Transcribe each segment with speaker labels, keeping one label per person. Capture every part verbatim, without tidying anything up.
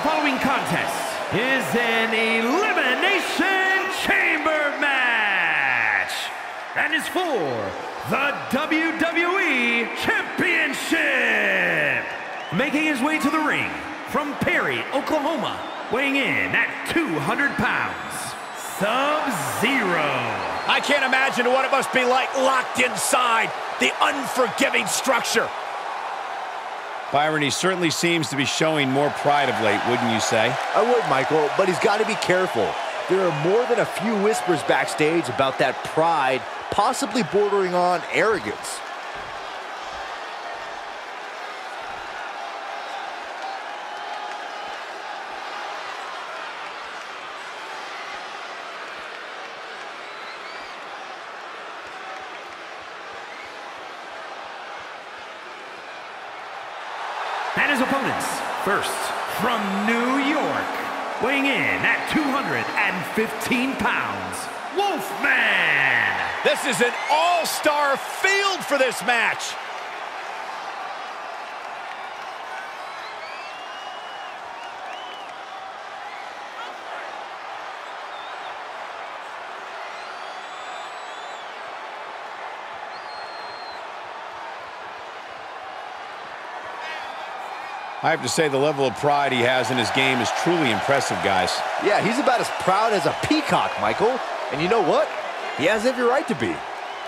Speaker 1: following contest is an Elimination Chamber match and is for the W W E Championship. Making his way to the ring from Perry, Oklahoma, weighing in at two hundred pounds, Sub-Zero.
Speaker 2: I can't imagine what it must be like locked inside the unforgiving structure.
Speaker 3: Byron, he certainly seems to be showing more pride of late, wouldn't you say?
Speaker 4: I would, Michael, but he's got to be careful. There are more than a few whispers backstage about that pride, possibly bordering on arrogance.
Speaker 1: And his opponents, first from New York, weighing in at two hundred fifteen pounds, Wolfman.
Speaker 2: This is an all-star field for this match.
Speaker 3: I have to say the level of pride he has in his game is truly impressive, guys.
Speaker 4: Yeah, he's about as proud as a peacock, Michael. And you know what? He has every right to be.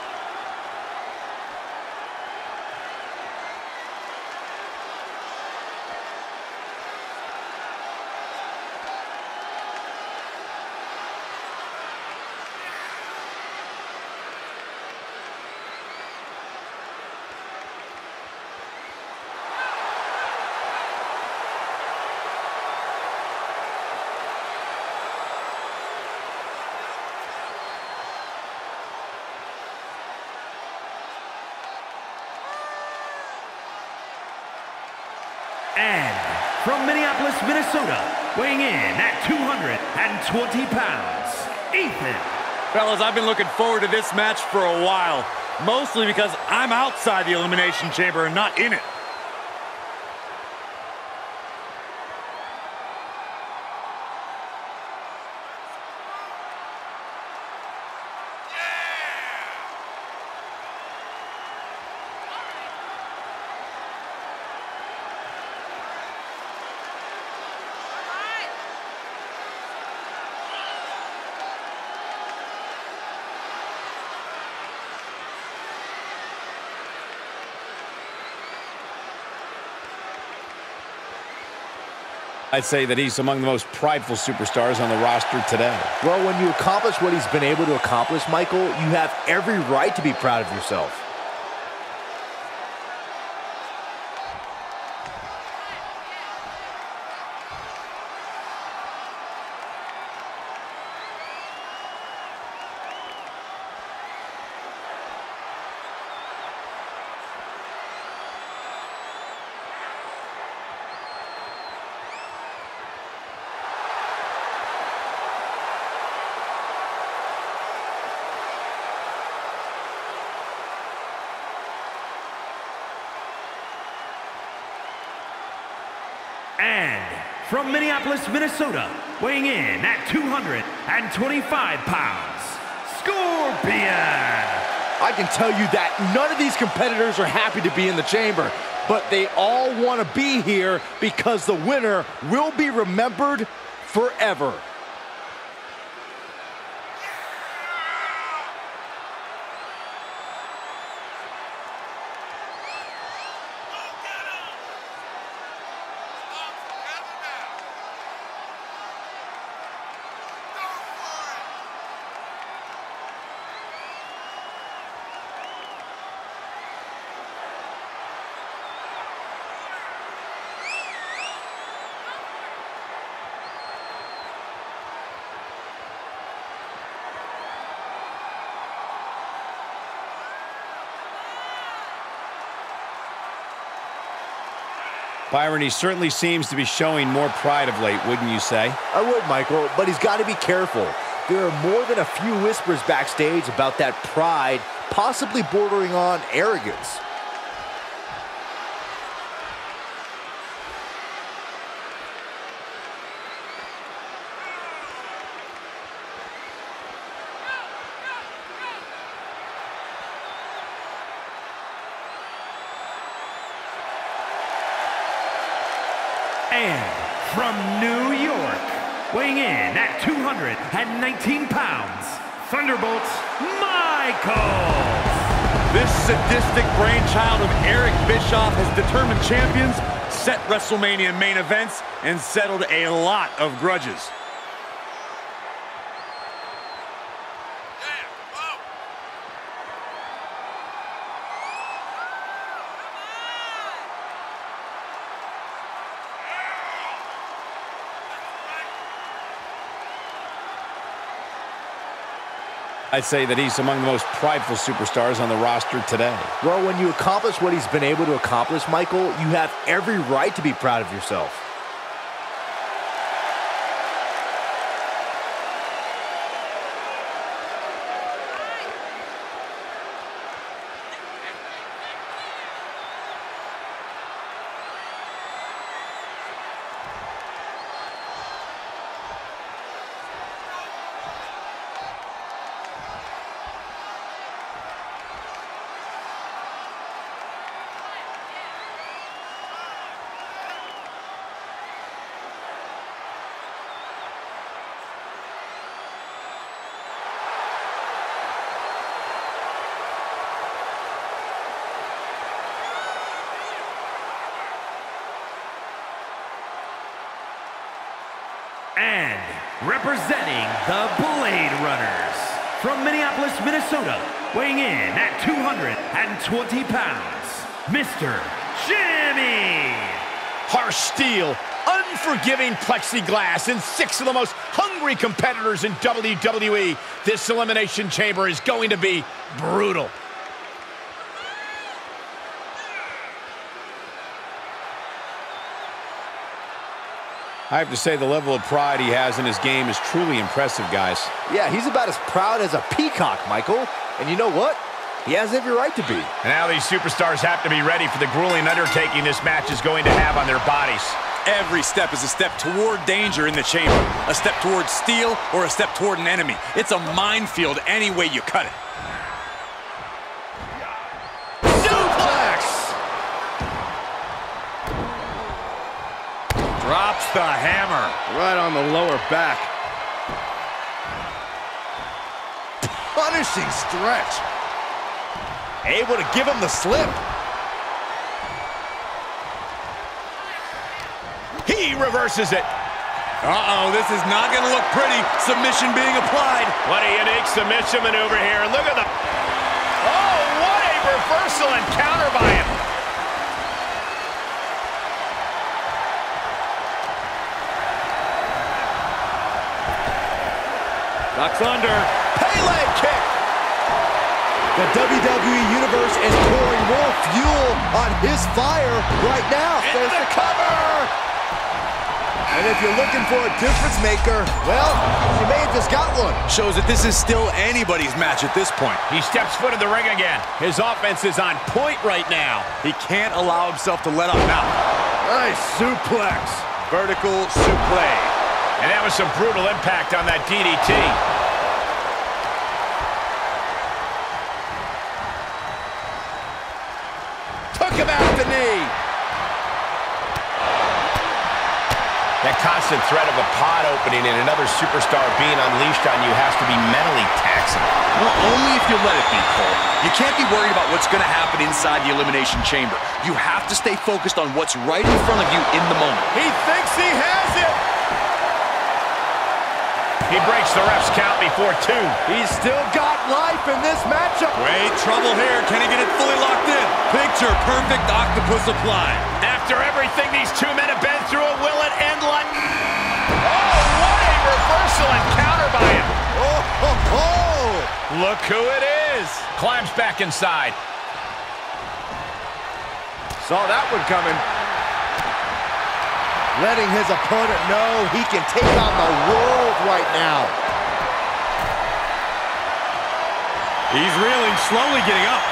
Speaker 1: And from Minneapolis, Minnesota, weighing in at two hundred twenty pounds, Ethan.
Speaker 5: Fellas, I've been looking forward to this match for a while, mostly because I'm outside the Elimination Chamber and not in it.
Speaker 3: I'd say that he's among the most prideful superstars on the roster today.
Speaker 4: Well, when you accomplish what he's been able to accomplish, Michael, you have every right to be proud of yourself.
Speaker 1: And from Minneapolis, Minnesota, weighing in at two hundred twenty-five pounds, Scorpion.
Speaker 4: I can tell you that none of these competitors are happy to be in the chamber, but they all want to be here because the winner will be remembered forever.
Speaker 3: Byron, he certainly seems to be showing more pride of late, wouldn't you say?
Speaker 4: I would, Michael, but he's got to be careful. There are more than a few whispers backstage about that pride, possibly bordering on arrogance.
Speaker 1: from New York, weighing in at two hundred nineteen pounds, Thunderbolt Michaels.
Speaker 5: This sadistic brainchild of Eric Bischoff has determined champions, set WrestleMania main events, and settled a lot of grudges.
Speaker 3: I'd say that he's among the most prideful superstars on the roster today.
Speaker 4: Well, when you accomplish what he's been able to accomplish, Michael, you have every right to be proud of yourself.
Speaker 1: And representing the Blade Runners, from Minneapolis, Minnesota, weighing in at two hundred twenty pounds, Mister Jimmy.
Speaker 2: Harsh steel, unforgiving plexiglass, and six of the most hungry competitors in W W E. This Elimination Chamber is going to be brutal.
Speaker 3: I have to say the level of pride he has in his game is truly impressive, guys.
Speaker 4: Yeah, he's about as proud as a peacock, Michael. And you know what? He has every right to be.
Speaker 2: Now these superstars have to be ready for the grueling undertaking this match is going to have on their bodies.
Speaker 5: Every step is a step toward danger in the chamber, a step toward steel, or a step toward an enemy. It's a minefield any way you cut it. Drops the hammer.
Speaker 4: Right on the lower back. Punishing stretch. Able to give him the slip.
Speaker 2: He reverses it.
Speaker 5: Uh-oh, this is not going to look pretty. Submission being applied.
Speaker 2: What a unique submission maneuver here. Look at the... Oh, what a reversal and counter by him.
Speaker 5: Ducks under.
Speaker 2: Pele kick.
Speaker 4: The W W E Universe is pouring more fuel on his fire right now.
Speaker 2: Into
Speaker 4: There's
Speaker 2: the cover.
Speaker 4: And if you're looking for a difference maker, well, you may have just got one.
Speaker 5: Shows that this is still anybody's match at this point.
Speaker 2: He steps foot in the ring again. His offense is on point right now.
Speaker 5: He can't allow himself to let up now.
Speaker 4: Nice suplex.
Speaker 2: Vertical suplex. And that was some brutal impact on that D D T. Took him out at the knee.
Speaker 3: That constant threat of a pod opening and another superstar being unleashed on you has to be mentally taxing.
Speaker 5: Well, only if you let it be, Cole. You can't be worried about what's going to happen inside the Elimination Chamber. You have to stay focused on what's right in front of you in the moment.
Speaker 2: He thinks he has it. He breaks the ref's count before two.
Speaker 4: He's still got life in this matchup.
Speaker 5: Great trouble here. Can he get it fully locked in? Picture perfect octopus applied.
Speaker 2: After everything these two men have been through, will it end like... Oh, what a reversal and counter by him.
Speaker 4: Oh, ho, ho.
Speaker 2: Look who it is. Climbs back inside.
Speaker 4: Saw that one coming. Letting his opponent know he can take on the world right now.
Speaker 5: He's reeling, slowly getting up.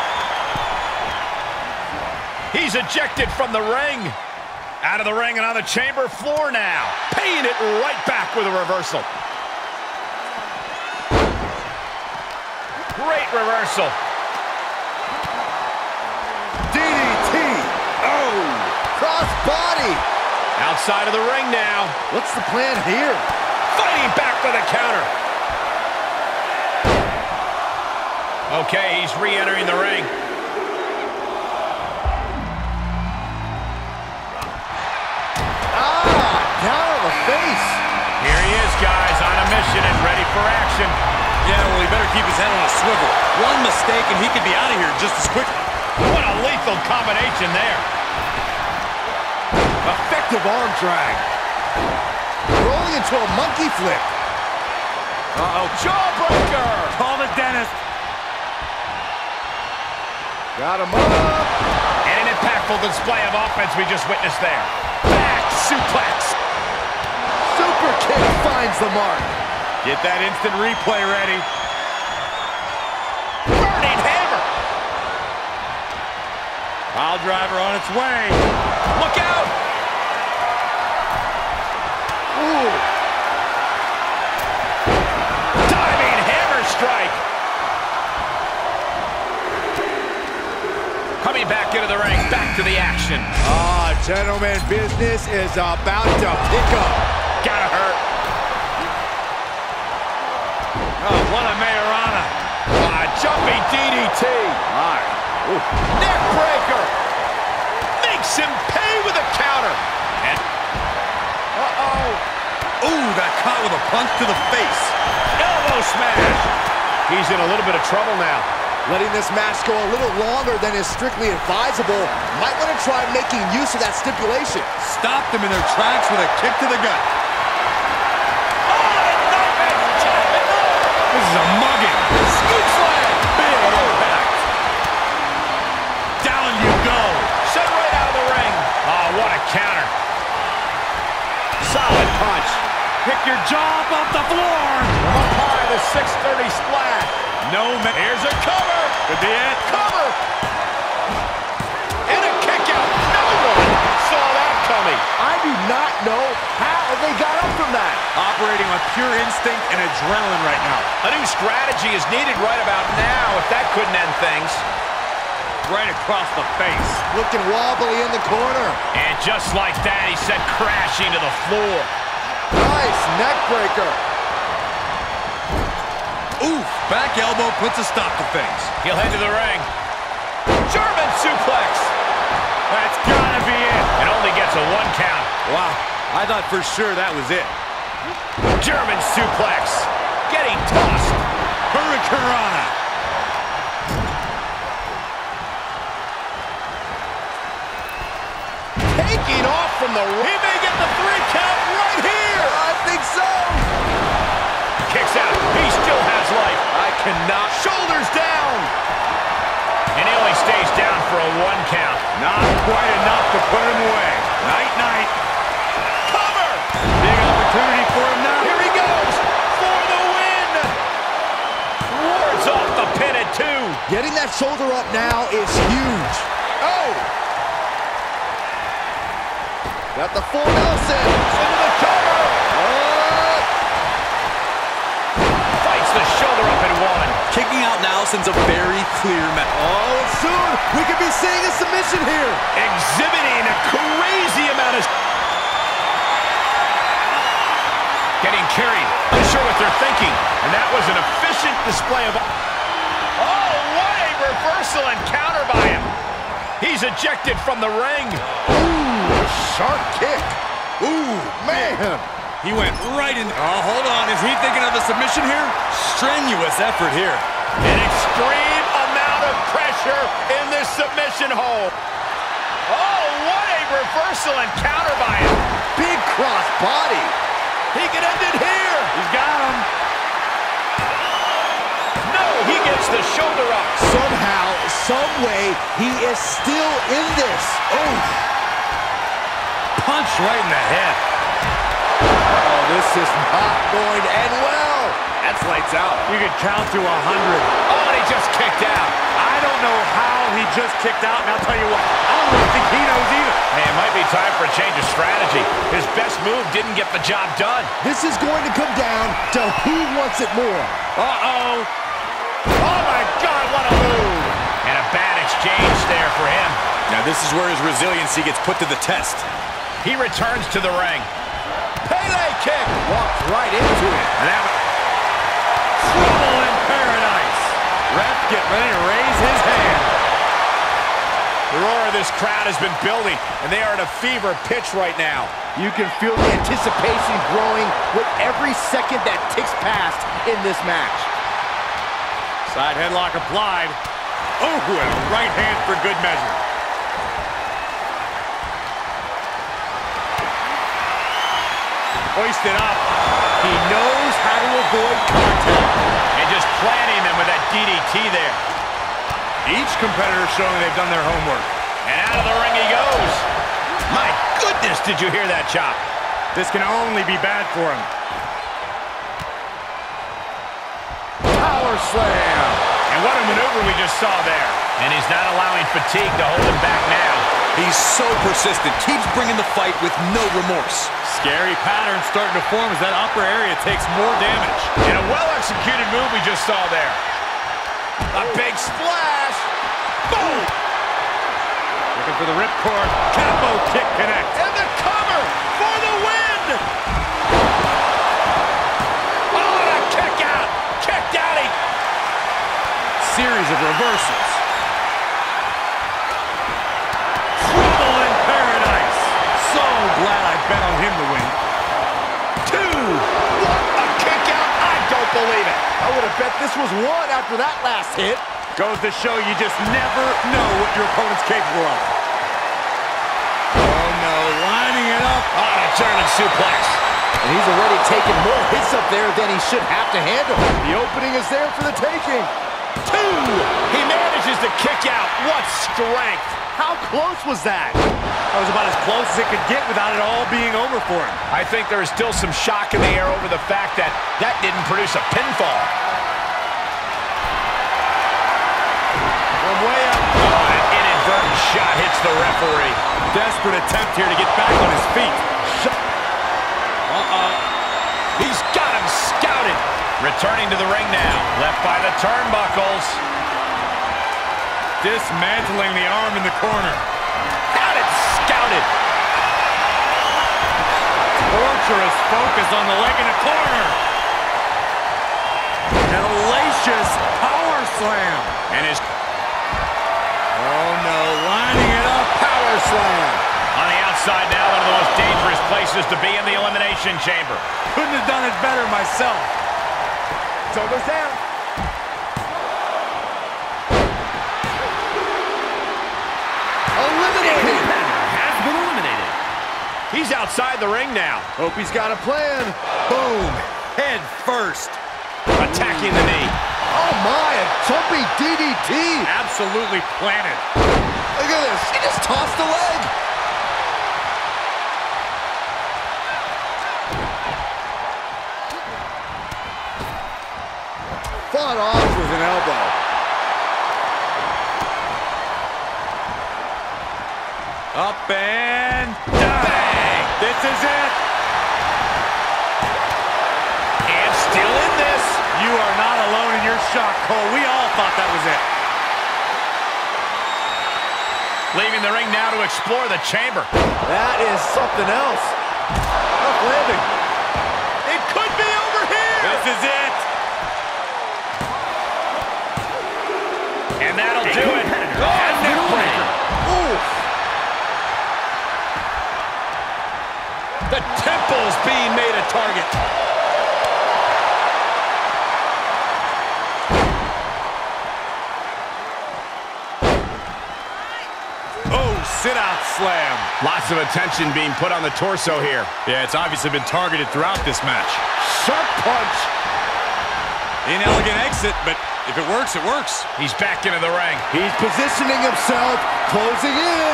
Speaker 2: He's ejected from the ring. Out of the ring and on the chamber floor now. Paying it right back with a reversal. Great reversal.
Speaker 4: D D T. Oh, cross body.
Speaker 2: Outside of the ring now.
Speaker 4: What's the plan here?
Speaker 2: Fighting back for the counter. Okay, he's re-entering the ring.
Speaker 4: Ah, down on the face.
Speaker 2: Here he is, guys, on a mission and ready for action.
Speaker 5: Yeah, well, he better keep his head on a swivel. One mistake and he could be out of here just as quickly.
Speaker 2: What a lethal combination there.
Speaker 4: Effective arm drag. Rolling into a monkey flip.
Speaker 2: Uh-oh, jawbreaker.
Speaker 5: Call the dentist.
Speaker 4: Got him up.
Speaker 2: And an impactful display of offense we just witnessed there. Back suplex.
Speaker 4: Super kick finds the mark.
Speaker 5: Get that instant replay ready.
Speaker 2: Burning hammer.
Speaker 5: Pile driver on its way.
Speaker 2: Look out.
Speaker 4: Ooh.
Speaker 2: Diving hammer strike. Coming back into the ring, back to the action.
Speaker 4: Ah, gentlemen, business is about to pick up.
Speaker 2: Gotta hurt.
Speaker 5: Oh, what a Majorana.
Speaker 2: Ah, jumping D D T.
Speaker 5: All right.
Speaker 2: Neck breaker. Makes him pay with a counter. And
Speaker 5: Uh-oh. Ooh, that caught with a punch to the face.
Speaker 2: elbow smash. He's in a little bit of trouble now.
Speaker 4: Letting this match go a little longer than is strictly advisable. Might want to try making use of that stipulation.
Speaker 5: Stopped them in their tracks with a kick to the gut. This is a mugging.
Speaker 2: Scoop slam.
Speaker 5: Big impact. Down you go.
Speaker 2: Sent right out of the ring. Oh, what a counter. Solid punch.
Speaker 5: Pick your jaw up off the floor.
Speaker 2: From up high, the six thirty splat.
Speaker 5: No man.
Speaker 2: Here's a cover.
Speaker 5: Could be it.
Speaker 2: Cover. And a kick out. No one saw that coming.
Speaker 4: I do not know how they got up from that.
Speaker 5: Operating on pure instinct and adrenaline right now.
Speaker 2: A new strategy is needed right about now if that couldn't end things.
Speaker 5: Right across the face.
Speaker 4: Looking wobbly in the corner.
Speaker 2: And just like that, he sent crashing to the floor.
Speaker 4: Nice neck breaker.
Speaker 5: Oof. Back elbow puts a stop to things.
Speaker 2: He'll head to the ring. German suplex.
Speaker 5: That's gotta be it.
Speaker 2: It only gets a one count.
Speaker 5: Wow. I thought for sure that was it.
Speaker 2: German suplex. Getting tossed.
Speaker 5: Hurricanrana.
Speaker 2: Taking off from the... He may get the three count right here.
Speaker 4: I think so.
Speaker 2: Kicks out. He still has life.
Speaker 4: I cannot.
Speaker 2: Shoulders down. And he only stays down for a one count.
Speaker 5: Not quite enough to put him away. Night, night.
Speaker 2: Cover.
Speaker 5: Big opportunity for him now.
Speaker 2: Here he goes for the win. Wards off the pin at two.
Speaker 4: Getting that shoulder up now is huge. Oh. Got the full Nelson.
Speaker 2: Into the cover.
Speaker 4: Oh.
Speaker 2: Fights the shoulder up and one.
Speaker 5: Kicking out now sends a very clear message.
Speaker 4: Oh, and soon we could be seeing a submission here.
Speaker 2: Exhibiting a crazy amount of... Getting carried. Unsure what they're thinking. And that was an efficient display of... Oh, what a reversal and counter by him. He's ejected from the ring.
Speaker 4: Ooh, sharp kick. Ooh, man.
Speaker 5: He went right in. Oh, hold on. Is he thinking of a submission here? Strenuous effort here.
Speaker 2: An extreme amount of pressure in this submission hold. Oh, what a reversal and counter by him.
Speaker 4: Big cross body.
Speaker 2: He can end it here.
Speaker 5: He's got him.
Speaker 2: No, he gets the shoulder up.
Speaker 4: Somehow, some way, he is still in this. Oh.
Speaker 5: Punch right in the head.
Speaker 4: Oh, this is not going to end well.
Speaker 5: That's lights out. You could count to a hundred.
Speaker 2: Oh, and he just kicked out.
Speaker 5: I don't know how he just kicked out, and I'll tell you what, I don't really think he knows either.
Speaker 2: Hey, it might be time for a change of strategy. His best move didn't get the job done.
Speaker 4: This is going to come down to who wants it more.
Speaker 5: Uh-oh.
Speaker 2: Oh, my God, what a move. And a bad exchange there for him.
Speaker 5: Now, this is where his resiliency gets put to the test.
Speaker 2: He returns to the ring.
Speaker 3: Pele kick. Walked right into it.
Speaker 5: And that trouble in paradise. Ref get ready to raise his hand.
Speaker 2: The roar of this crowd has been building, and they are at a fever pitch right now.
Speaker 4: You can feel the anticipation growing with every second that ticks past in this match.
Speaker 5: Side headlock applied. Oh, and a right hand for good measure. Hoisted up.
Speaker 4: He knows how to avoid contact.
Speaker 2: And just planting them with that D D T there.
Speaker 5: Each competitor showing they've done their homework.
Speaker 2: And out of the ring he goes. My goodness, did you hear that chop?
Speaker 5: This can only be bad for him.
Speaker 4: Power slam.
Speaker 2: And what a maneuver we just saw there. And he's not allowing fatigue to hold him back now.
Speaker 3: He's so persistent. Keeps bringing the fight with no remorse.
Speaker 5: Scary pattern starting to form as that upper area takes more damage.
Speaker 2: And a well-executed move we just saw there. A big splash. Boom!
Speaker 5: Looking for the ripcord. Capo kick connect.
Speaker 2: And the cover for the win! Oh, and a kick out. Kicked out. He...
Speaker 5: Series of reversals. Trouble in paradise. So glad I bet on him to win.
Speaker 2: Two. What a kick out. I don't believe it.
Speaker 4: I would have bet this was one after that last hit.
Speaker 5: Goes to show you just never know what your opponent's capable of. Oh no, lining it up.
Speaker 2: On a German suplex.
Speaker 4: And he's already taken more hits up there than he should have to handle. The opening is there for the taking.
Speaker 2: Two. He manages to kick out. What strength.
Speaker 4: How close was that?
Speaker 5: That was about as close as it could get without it all being over for him.
Speaker 2: I think there is still some shock in the air over the fact that that didn't produce a pinfall.
Speaker 5: From way up.
Speaker 2: Oh, an inadvertent shot hits the referee.
Speaker 5: Desperate attempt here to get back on his feet.
Speaker 2: Uh-oh. He's got him scouted. Returning to the ring now. Left by the turnbuckles.
Speaker 5: Dismantling the arm in the corner.
Speaker 2: Got it scouted.
Speaker 5: Torturous focus on the leg in the corner. An hellacious power slam.
Speaker 2: And his...
Speaker 5: Oh no, lining it up.
Speaker 4: Power slam.
Speaker 2: On the outside now, one of the most dangerous places to be in the Elimination Chamber.
Speaker 5: Couldn't have done it better myself.
Speaker 4: Shoulders down. Eliminated.
Speaker 1: Has been eliminated.
Speaker 2: He's outside the ring now.
Speaker 4: Hope he's got a plan.
Speaker 5: Boom. Head first.
Speaker 2: Attacking the knee.
Speaker 4: Oh my, a jumping D D T.
Speaker 5: Absolutely planted.
Speaker 4: Look at this. He just tossed the leg. Fought off with an elbow.
Speaker 5: Up and down.
Speaker 2: Bang!
Speaker 5: This is it.
Speaker 2: And still in this.
Speaker 5: You are not alone in your shock, Cole. We all thought that was it.
Speaker 2: Leaving the ring now to explore the chamber.
Speaker 4: That is something else. Tough landing.
Speaker 2: It could be over here.
Speaker 5: This is it.
Speaker 2: And that'll do it.
Speaker 1: competitor
Speaker 2: Oh,
Speaker 1: has been
Speaker 2: neck breaker.
Speaker 4: Oof.
Speaker 2: The temple's being made a target.
Speaker 5: Oh, sit-out slam.
Speaker 2: Lots of attention being put on the torso here.
Speaker 5: Yeah, it's obviously been targeted throughout this match.
Speaker 4: Sharp punch.
Speaker 5: Inelegant exit, but if it works, it works.
Speaker 2: He's back into the ring.
Speaker 4: He's positioning himself, closing in.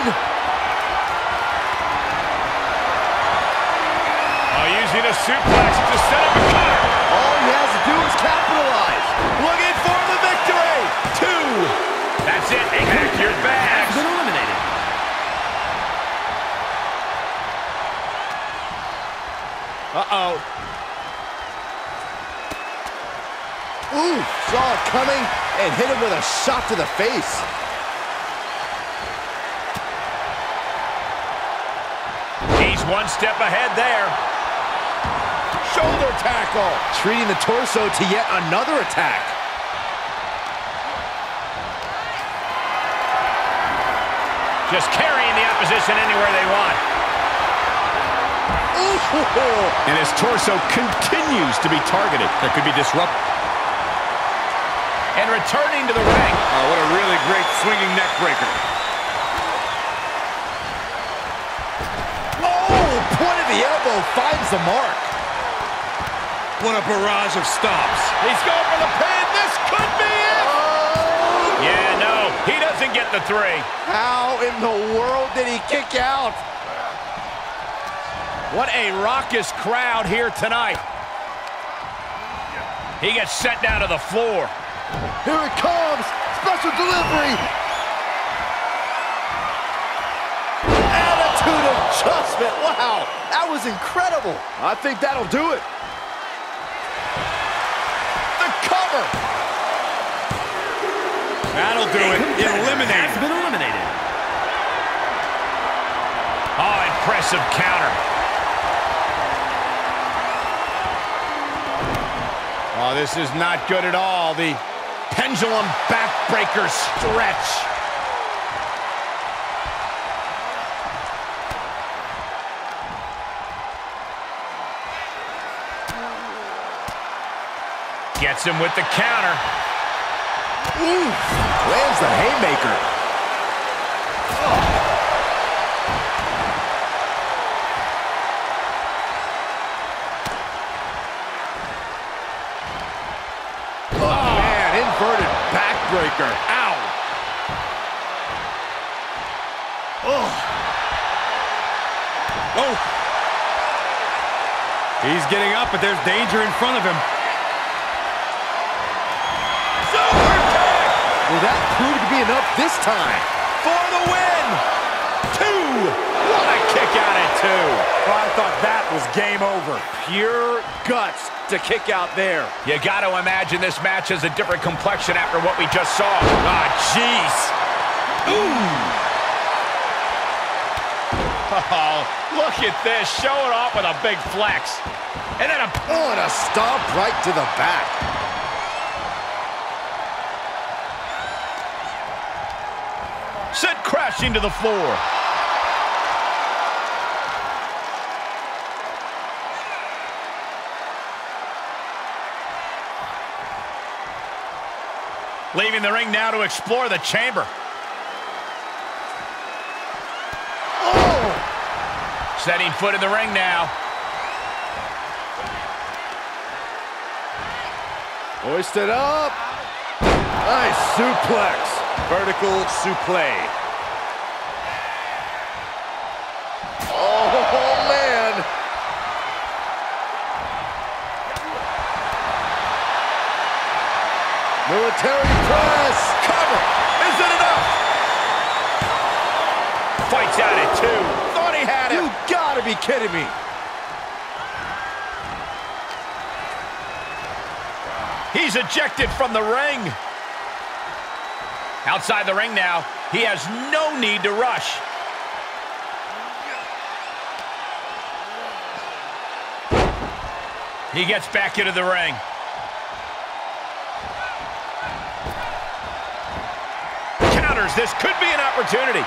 Speaker 2: Oh, using a suplex to set up a cutter.
Speaker 4: All he has to do is capitalize.
Speaker 2: Looking for the victory. Two. That's it. Pack your
Speaker 1: has
Speaker 2: bags.
Speaker 1: been eliminated.
Speaker 2: Uh-oh.
Speaker 4: Ooh, saw it coming and hit him with a shot to the face.
Speaker 2: He's one step ahead there.
Speaker 3: Shoulder tackle.
Speaker 4: Treating the torso to yet another attack.
Speaker 2: Just carrying the opposition anywhere they want.
Speaker 3: And his torso continues to be targeted.
Speaker 5: That could be disruptive.
Speaker 2: And returning to the ring.
Speaker 5: Oh, what a really great swinging neck breaker.
Speaker 4: Oh, point of the elbow finds the mark.
Speaker 5: What a barrage of stomps.
Speaker 2: He's going for the pin. This could be it.
Speaker 4: Oh.
Speaker 2: Yeah, no, he doesn't get the three.
Speaker 4: How in the world did he kick out?
Speaker 2: What a raucous crowd here tonight. He gets sent down to the floor.
Speaker 4: Here it comes. Special delivery. Attitude adjustment. Wow, that was incredible. I think that'll do it. The cover.
Speaker 5: That'll do it. Eliminated.
Speaker 1: Has been eliminated.
Speaker 2: Oh, impressive counter.
Speaker 3: Oh, this is not good at all. The pendulum backbreaker stretch.
Speaker 2: Gets him with the counter.
Speaker 4: Ooh, lands the haymaker. Oh. Backbreaker. Ow. Oh.
Speaker 5: Oh. He's getting up, but there's danger in front of him.
Speaker 2: Super kick!
Speaker 4: Will that prove to be enough this time?
Speaker 2: For the win! Two! What a kick out at two!
Speaker 4: Well, I thought that was game over. Pure guts to kick out there.
Speaker 2: You got to imagine this match has a different complexion after what we just saw. Ah, jeez. Ooh. Oh, look at this, showing off with a big flex. And then a...
Speaker 4: Oh, and a stomp right to the back.
Speaker 2: Sent crashing to the floor. Leaving the ring now to explore the chamber.
Speaker 4: Oh!
Speaker 2: Setting foot in the ring now.
Speaker 4: Hoisted up. Nice suplex. Vertical suplex. Oh, man. Military press.
Speaker 2: Cover. Is it enough? Fights out at two. Thought he had it.
Speaker 4: You gotta be kidding me.
Speaker 2: He's ejected from the ring. Outside the ring now. He has no need to rush. He gets back into the ring. Counters. This could be an opportunity.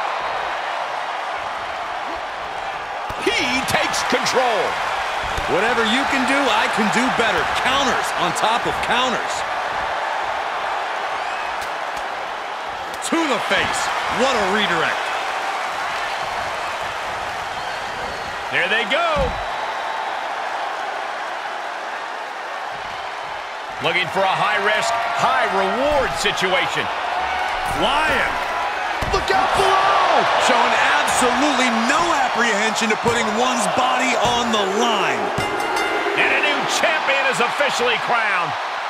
Speaker 2: He takes control.
Speaker 5: Whatever you can do, I can do better. Counters on top of counters. To the face. What a redirect.
Speaker 2: There they go. Looking for a high-risk, high-reward situation.
Speaker 5: Flying.
Speaker 4: Look out below.
Speaker 5: Showing absolutely no apprehension to putting one's body on the line.
Speaker 2: And a new champion is officially crowned.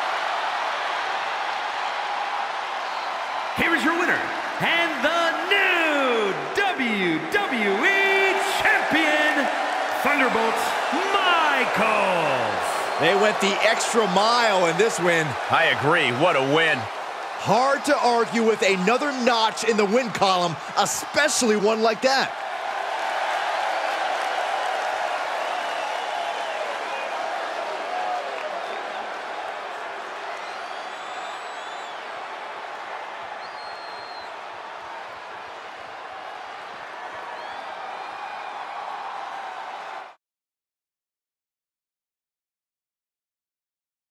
Speaker 1: Here is your winner, and the new W W E Champion, Thunderbolt Michaels.
Speaker 4: They went the extra mile in this win.
Speaker 2: I agree. What a win.
Speaker 4: Hard to argue with another notch in the win column, especially one like that.